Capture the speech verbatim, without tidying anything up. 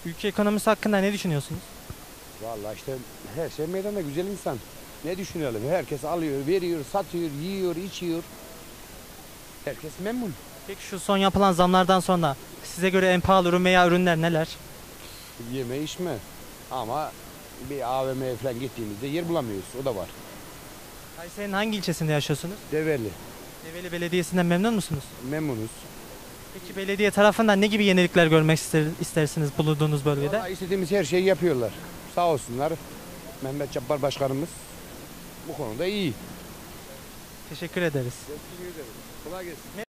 Ülke ekonomisi hakkında ne düşünüyorsunuz? Vallahi işte her şey meydanda, güzel insan. Ne düşünelim? Herkes alıyor, veriyor, satıyor, yiyor, içiyor. Herkes memnun. Peki şu son yapılan zamlardan sonra size göre en pahalı ürün veya ürünler neler? Yeme içme. Ama bir A V M'ye falan gittiğimizde yer bulamıyoruz. O da var. Kayseri'nin hangi ilçesinde yaşıyorsunuz? Develi. Develi Belediyesi'nden memnun musunuz? Memnunuz. Peki belediye tarafından ne gibi yenilikler görmek ister, istersiniz bulunduğunuz bölgede? Vallahi istediğimiz her şeyi yapıyorlar. Sağ olsunlar. Mehmet Cabbar Başkanımız bu konuda iyi. Teşekkür ederiz. Teşekkür ederim. Kolay gelsin.